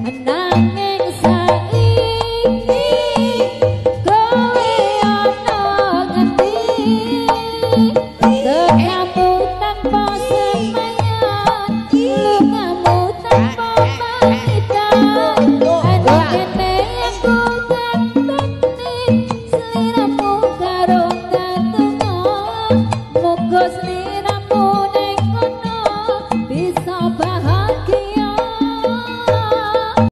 nanging saiki kowe ana ngendi tenamu tanpa semayan lungamu tanpa pamitan kene aku ngenteni sliramu karo tatungmu muga